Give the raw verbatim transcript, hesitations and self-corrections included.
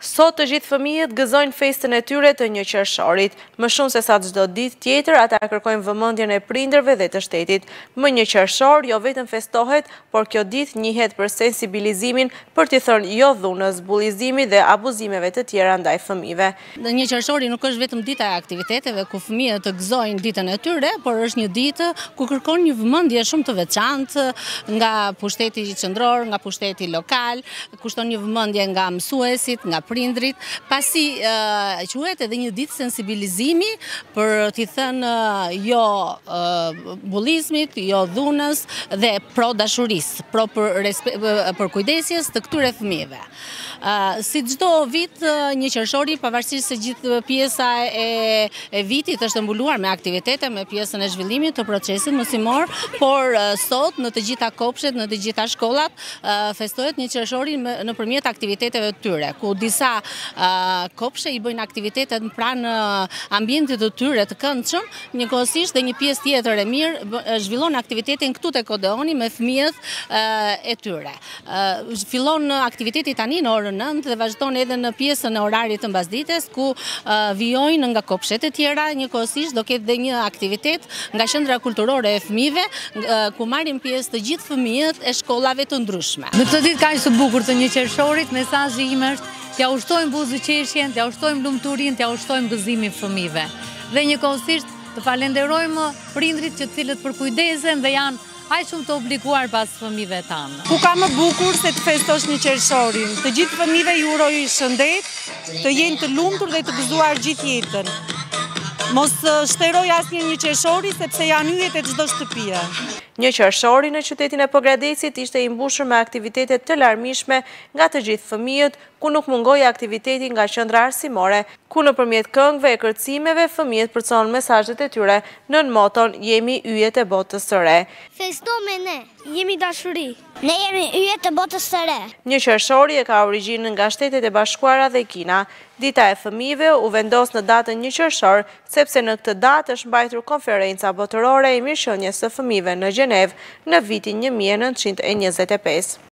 Sot të gjithë fëmijët gëzojnë festën e tyre të një qershorit. Më shumë se sa çdo ditë tjetër, ata kërkojnë vëmendjen e prindërve dhe të shtetit. Më një qershor jo vetëm festohet, por kjo ditë njihet për sensibilizimin për t'i thënë jo dhunës, bullizimit dhe abuzimeve të tjera ndaj fëmijëve. Një qershori nuk është vetëm dita e aktiviteteve ku fëmijët të gëzojnë ditën e tyre, por është një ditë ku kërkon një vëmendje shumë të veçantë nga pushteti qendror, nga pushteti lokal, kushton një vëmendje nga mësuesit, nga prindrit, pasi uh, quhet edhe një ditë sensibilizimi për t'i thënë uh, jo uh, bullizmit, jo dhunës dhe pro dashurisë, pro për, për kujdesjes të këtyre fëmijëve. Uh, si çdo vit, uh, një qershori, pavarësisht se gjithë pjesa e, e vitit është mbuluar me aktivitete, me pjesën e zhvillimit të procesit mësimor, por uh, sot në të gjitha kopshet, në të gjitha shkollat, uh, festohet një qershori nëpërmjet aktiviteteve të tyre, ku disa uh, kopshe i bëjnë aktivitetet pranë uh, ambientit të tyre të këndshëm, njëkohësisht dhe një pjesë tjetër e mirë zhvillon aktivitetin këtu te Kodeoni me fëmijët uh, e tyre. Uh, fillon aktiviteti tani në orën nëntë dhe vazhdon edhe në pjesën e orarit të mbasdites, ku uh, vijojnë nga kopshet e tjera, njëkohësisht do ketë dhe një aktivitet nga qendra kulturore e fëmijëve, uh, ku marrin pjesë të gjithë fëmijët e shkollave të ndryshme. Në këtë ditë kaq të bukur të një qershorit, mesazhi im është t'ja ushtojmë buzëqeshjen, t'ja ushtojmë lumturinë, t'ja ushtojmë gëzimin fëmijëve. Dhe njëkohësisht të falenderojmë prindrit që cilët përkujdesen dhe janë aq shumë të obliguar pas fëmijëve tanë. Ku ka më bukur se të festosh një qershorin? Të gjithë fëmijëve ju uroj shëndet, të jenë të lumtur dhe të gëzuar gjithë jetën. Mos shteroj asnjë një qershori sepse janë yjet e çdo shtëpie. Një qershori në qytetin e Pogradesit ishte i mbushur me aktivitete të larmishme nga të gjithë fëmijët, ku nuk mungoi aktiviteti nga qendra arsimore, ku nëpërmjet këngëve e kërcimeve fëmijët përcaktojnë mesazhet e tyre nën moton jemi yjet e botës së re. Festo me ne, jemi dashuri. Ne jemi yjet e botës së re. Një qershori e ka origjinën nga Shtetet e Bashkuara dhe Kina. Dita e fëmijëve u vendos në datën një qershor, sepse në këtë datë është mbajtur konferenca botërore e mirëqenies së fëmijëve në Gjenev në vitin një mijë e nëntëqind e njëzet e pesë.